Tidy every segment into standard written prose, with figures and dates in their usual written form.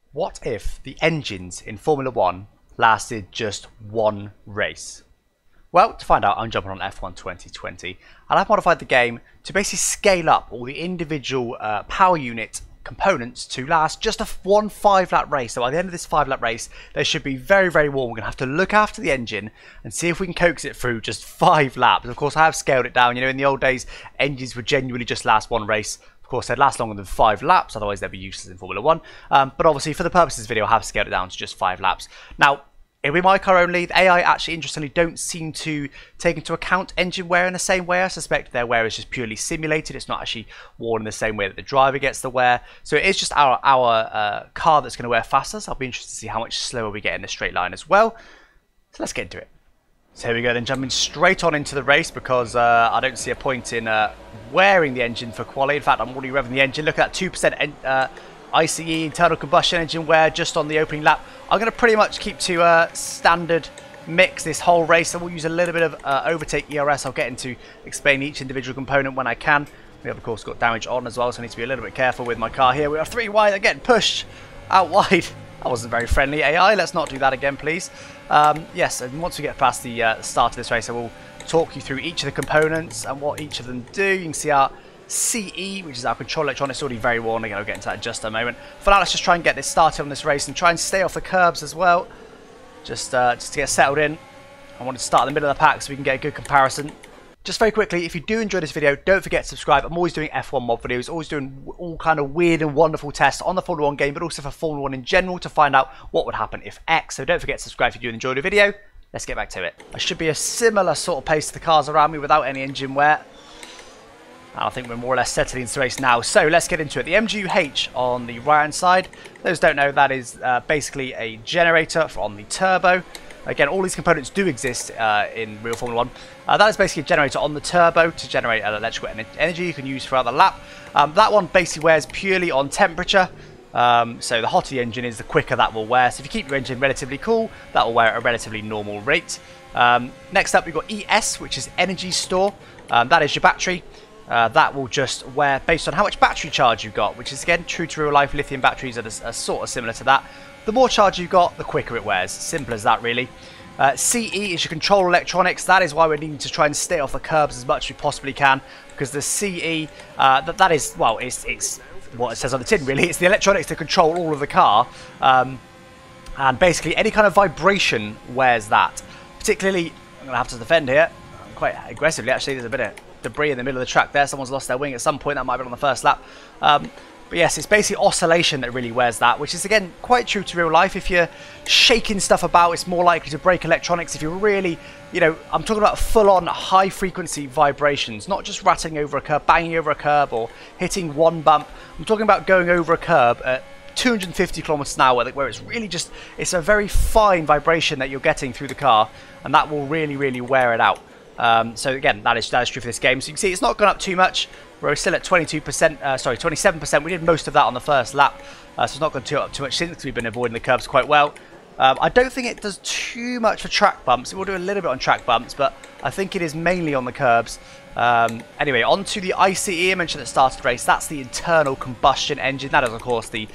What if the engines in Formula 1 lasted just one race? Well, to find out, I'm jumping on F1 2020, and I've modified the game to basically scale up all the individual power unit components to last just one 5-lap race. So at the end of this 5-lap race, they should be very, very warm. We're going to have to look after the engine and see if we can coax it through just 5 laps. Of course, I have scaled it down. You know, in the old days, engines would genuinely just last one race. Of course, they'd last longer than 5 laps, otherwise they'd be useless in Formula 1. But obviously, for the purposes of this video, I have scaled it down to just 5 laps. Now, it'll be my car only. The AI actually, interestingly, don't seem to take into account engine wear in the same way. I suspect their wear is just purely simulated. It's not actually worn in the same way that the driver gets the wear. So it is just our car that's going to wear faster. So I'll be interested to see how much slower we get in the straight line as well. So let's get into it. So here we go then, jumping straight on into the race because I don't see a point in wearing the engine for quali. In fact, I'm already revving the engine. Look at that 2% ICE, internal combustion engine wear, just on the opening lap. I'm going to pretty much keep to standard mix this whole race, and we'll use a little bit of overtake ERS. I'll get into explain each individual component when I can. We have, of course, got damage on as well, so I need to be a little bit careful with my car here. We are 3 wide, they're getting pushed out wide. That wasn't very friendly, AI. Let's not do that again, please. Yes, and once we get past the start of this race, I will talk you through each of the components and what each of them do. You can see our CE, which is our control electronics, already very worn. Again, I'll get into that in just a moment. For now, let's just try and get this started on this race and try and stay off the curbs as well. Just to get settled in. I want to start in the middle of the pack so we can get a good comparison. Just very quickly, if you do enjoy this video, don't forget to subscribe. I'm always doing F1 mod videos, always doing all kind of weird and wonderful tests on the Formula 1 game, but also for Formula 1 in general to find out what would happen if X. So don't forget to subscribe if you do enjoy the video. Let's get back to it. I should be a similar sort of pace to the cars around me without any engine wear. I think we're more or less settling into the race now. So let's get into it. The MGU-H on the right-hand side. Those don't know, that is basically a generator on the turbo. Again, all these components do exist in real Formula 1. That is basically a generator on the turbo to generate electrical energy you can use throughout the lap. That one basically wears purely on temperature. So the hotter the engine is, the quicker that will wear. So if you keep your engine relatively cool, that will wear at a relatively normal rate. Next up, we've got ES, which is energy store. That is your battery. That will just wear based on how much battery charge you've got, which is, again, true to real life. Lithium batteries are sort of similar to that. The more charge you've got, the quicker it wears. Simple as that, really. CE is your control electronics. That is why we're needing to try and stay off the curbs as much as we possibly can, because the CE, that is, well, it's what it says on the tin, really. It's the electronics that control all of the car. And basically, any kind of vibration wears that. Particularly, I'm going to have to defend here quite aggressively, actually. There's a bit of debris in the middle of the track there. Someone's lost their wing at some point. That might have been on the first lap. But yes, it's basically oscillation that really wears that, which is, again, quite true to real life. If you're shaking stuff about, it's more likely to break electronics. If you're really, you know, I'm talking about full-on high-frequency vibrations, not just rattling over a curb, banging over a curb, or hitting one bump. I'm talking about going over a curb at 250 kilometers an hour, where it's really just, it's a very fine vibration that you're getting through the car, and that will really, really wear it out. So again, that is true for this game. So you can see it's not gone up too much. We're still at 22%, sorry, 27%. We did most of that on the first lap, so it's not gone up too much since we've been avoiding the curbs quite well. I don't think it does too much for track bumps. It will do a little bit on track bumps, but I think it is mainly on the curbs. Anyway, on to the ICE. I mentioned at the start of the race. That's the internal combustion engine. That is, of course, the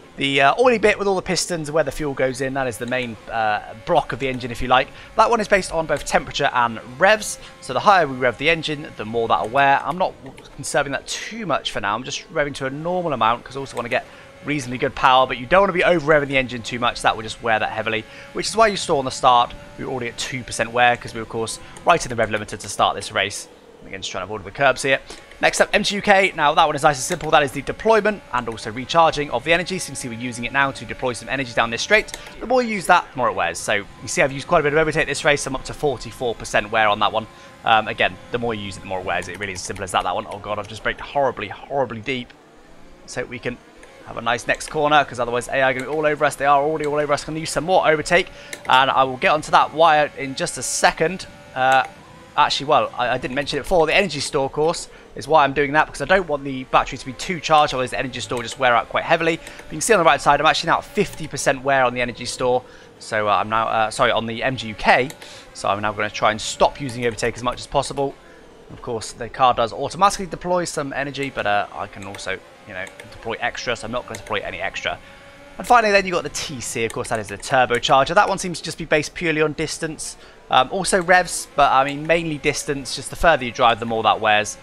oily bit with all the pistons where the fuel goes in. That is the main block of the engine, if you like. That one is based on both temperature and revs. So the higher we rev the engine, the more that'll wear. I'm not conserving that too much for now. I'm just revving to a normal amount because I also want to get reasonably good power. But you don't want to be over revving the engine too much. That will just wear that heavily, which is why you saw on the start we were already at 2% wear because we were, of course, right in the rev limiter to start this race. Again, just trying to avoid the curbs here. Next up, MGU-K. Now, that one is nice and simple. That is the deployment and also recharging of the energy. So you can see we're using it now to deploy some energy down this straight. The more you use that, the more it wears. So you see I've used quite a bit of overtake this race. I'm up to 44% wear on that one. Again, the more you use it, the more it wears. It really is as simple as that one. Oh, God, I've just braked horribly, horribly deep. Let's hope we can have a nice next corner, because otherwise AI are going to be all over us. They are already all over us. Going to use some more overtake. And I will get onto that wire in just a second. Actually, well, I didn't mention it before. The energy store course is why I'm doing that, because I don't want the battery to be too charged, otherwise the energy store just wear out quite heavily. But you can see on the right side, I'm actually now at 50% wear on the energy store. So I'm now, sorry, on the MGU-K. So I'm now going to try and stop using overtake as much as possible. Of course, the car does automatically deploy some energy, but I can also, you know, deploy extra. So I'm not going to deploy any extra. And finally then you've got the TC, of course that is the turbocharger. That one seems to just be based purely on distance. Also revs, but I mean mainly distance, just the further you drive the more that wears.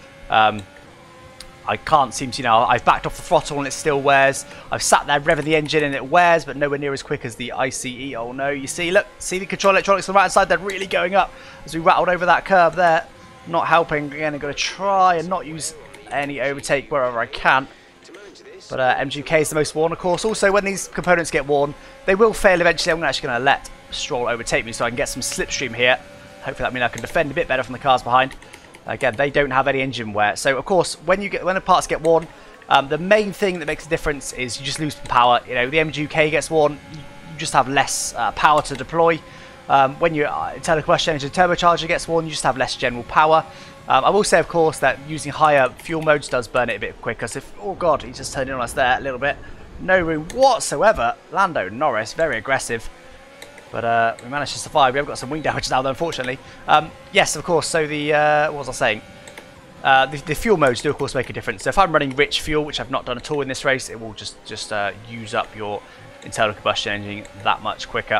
I can't seem to, I've backed off the throttle and it still wears. I've sat there revving the engine and it wears, but nowhere near as quick as the ICE. Oh no, you see, look, see the control electronics on the right hand side, they're really going up as we rattled over that curb there. Not helping. Again, I'm going to try and not use any overtake wherever I can. But MGK is the most worn, of course. Also, when these components get worn, they will fail eventually. I'm actually going to let Stroll overtake me so I can get some slipstream here. Hopefully that means I can defend a bit better from the cars behind. Again, they don't have any engine wear. So, of course, when the parts get worn, the main thing that makes a difference is you just lose power. The MGK gets worn, you just have less power to deploy. When your internal combustion engine turbocharger gets worn, you just have less general power. I will say, of course, that using higher fuel modes does burn it a bit quicker. So, oh god, he just turned in on us there a little bit. No room whatsoever. Lando Norris, very aggressive. But we managed to survive. We have got some wing damage now, though, unfortunately. Yes, of course. So what was I saying? The fuel modes do, of course, make a difference. So if I'm running rich fuel, which I've not done at all in this race, it will just use up your internal combustion engine that much quicker.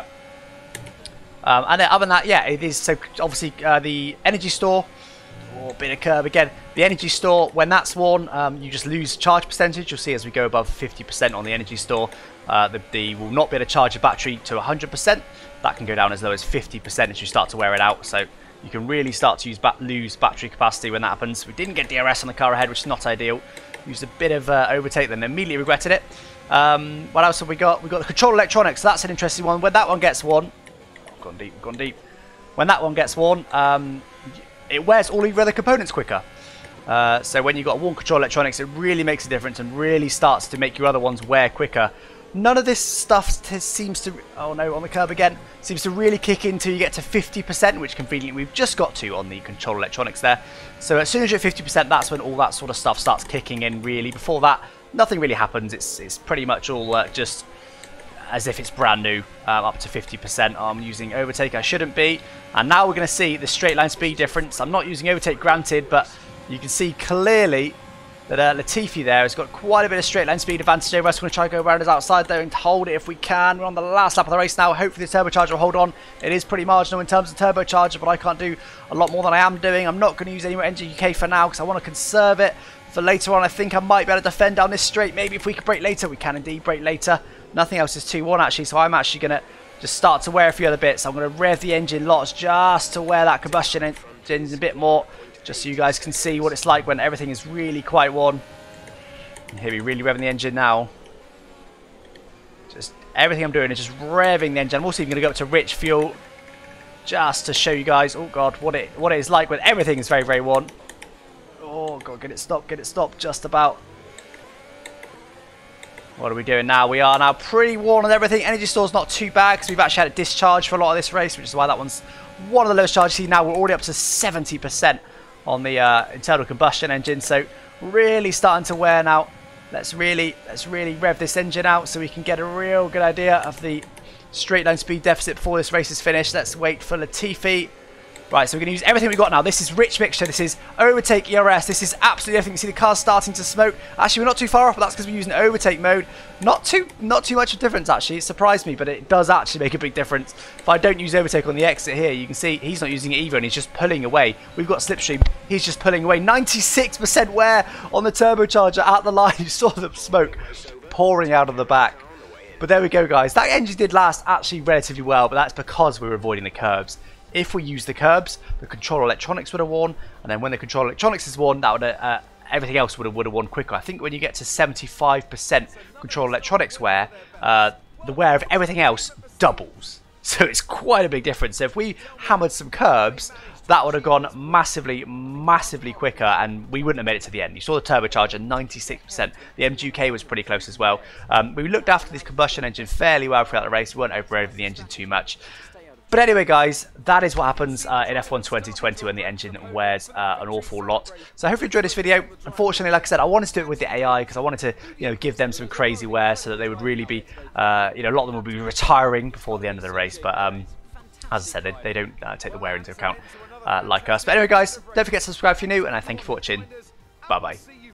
And then other than that, yeah, it is. So obviously the energy store, or bit of curb again. The energy store, when that's worn, you just lose charge percentage. You'll see as we go above 50% on the energy store, the will not be able to charge your battery to 100%. That can go down as low as 50% as you start to wear it out. So you can really start to lose battery capacity when that happens. We didn't get DRS on the car ahead, which is not ideal. Used a bit of overtake, then immediately regretted it. What else have we got? We've got the control electronics. So that's an interesting one. When that one gets worn, gone deep. When that one gets worn, it wears all your other components quicker. So when you've got worn control electronics, it really makes a difference and really starts to make your other ones wear quicker. None of this stuff seems to, oh no, on the curb again, seems to really kick in until you get to 50%, which conveniently we've just got to on the control electronics there. So as soon as you're at 50%, that's when all that sort of stuff starts kicking in, really. Before that, nothing really happens. It's pretty much all just as if it's brand new, up to 50%. I'm using overtake, I shouldn't be. And now we're going to see the straight line speed difference. I'm not using overtake, granted, but you can see clearly that Latifi there has got quite a bit of straight line speed advantage over us. We're going to try to go around us outside there and hold it if we can. We're on the last lap of the race now. Hopefully the turbocharger will hold on. It is pretty marginal in terms of turbocharger, but I can't do a lot more than I am doing. I'm not going to use any more NGK for now because I want to conserve it for later on. I think I might be able to defend down this straight. Maybe if we can brake later, we can indeed brake later. Nothing else is 2-1 actually, so I'm actually going to just start to wear a few other bits. I'm going to rev the engine lots just to wear that combustion engine a bit more, just so you guys can see what it's like when everything is really quite worn. And here we're really revving the engine now. Just everything I'm doing is just revving the engine. I'm also even going to go up to rich fuel just to show you guys, oh god, what it is like when everything is very, very worn. Oh god, get it stopped just about. What are we doing now? We are now pretty worn on everything. Energy store's not too bad because we've actually had it discharged for a lot of this race, which is why that one's one of the lowest charges. See, now we're already up to 70% on the internal combustion engine, so really starting to wear now. Let's really rev this engine out so we can get a real good idea of the straight line speed deficit before this race is finished. Let's wait for Latifi. Right, so we're going to use everything we've got now. This is rich mixture. This is overtake ERS. This is absolutely everything. You see the car's starting to smoke. Actually, we're not too far off, but that's because we're using overtake mode. Not too much of a difference, actually. It surprised me, but it does actually make a big difference. If I don't use overtake on the exit here, you can see he's not using it either, and he's just pulling away. We've got slipstream. He's just pulling away. 96% wear on the turbocharger at the line. You saw the smoke pouring out of the back. But there we go, guys. That engine did last actually relatively well, but that's because we were avoiding the curbs. If we use the curbs, the control electronics would have worn, and then when the control electronics is worn, that would everything else would have worn quicker. I think when you get to 75% control electronics wear, the wear of everything else doubles. So it's quite a big difference. So if we hammered some curbs, that would have gone massively quicker, and we wouldn't have made it to the end. You saw the turbocharger, 96%. The MGK was pretty close as well. We looked after this combustion engine fairly well throughout the race. We weren't over the engine too much. But anyway, guys, that is what happens in F1 2020 when the engine wears an awful lot. So I hope you enjoyed this video. Unfortunately, like I said, I wanted to do it with the AI because I wanted to, give them some crazy wear so that they would really be, a lot of them would be retiring before the end of the race. But as I said, they don't take the wear into account like us. But anyway, guys, don't forget to subscribe if you're new, and I thank you for watching. Bye bye.